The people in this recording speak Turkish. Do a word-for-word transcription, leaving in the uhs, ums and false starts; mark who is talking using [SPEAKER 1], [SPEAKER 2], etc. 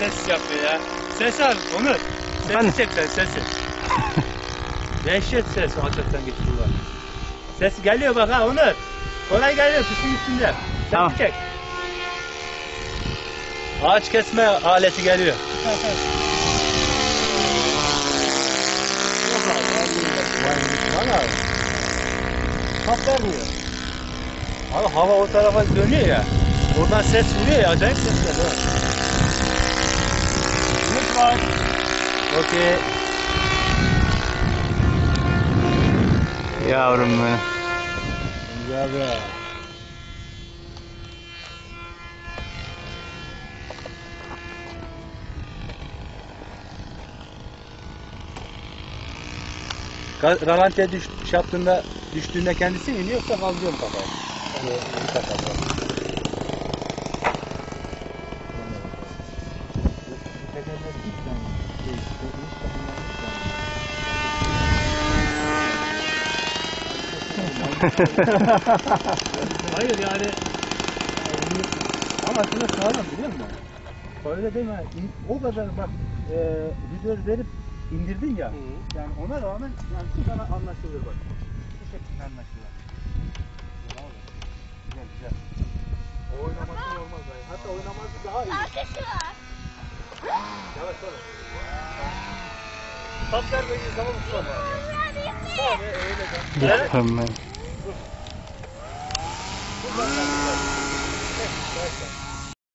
[SPEAKER 1] ses yapıyor ya. Ses al Onur. Sesi çek sen sesi. Dehşet ses hakikaten geçiyorlar. Ses geliyor bak ha Onur. Kolay geliyor tüsün üstünde. Sesi
[SPEAKER 2] Tamam.
[SPEAKER 1] çek. Ağaç kesme aleti geliyor. Valla. Tat vermiyor. Abi hava o tarafa dönüyor ya. Oradan ses vuruyor ya. Acayip sesler var. Lütfen. Okey.
[SPEAKER 2] Yavrum benim.
[SPEAKER 1] Güzel be. Ralantiye düş, şey yaptığında, düştüğünde kendisi mi iniyor yoksa kaldırıyor mu kafayı? Yani bir kafayı. Hayır yani ama şuna sağlam biliyor musun? Öyle deme. O kadar bak e, vizör verip indirdin ya. Hı. Yani ona rağmen yani şu sana anlaşılır bak. Bu şekilde anlaşılır. Güzel güzel. O oynaması olmaz yani. Hatta oynaması daha iyi.
[SPEAKER 3] Arkası var.
[SPEAKER 1] Yavaş yavaş. Tat vermediği zaman uçmaz. Tabii öyle de.
[SPEAKER 2] Mükemmel.
[SPEAKER 1] Dur. Dur. Dur. Dur. Dur. Dur.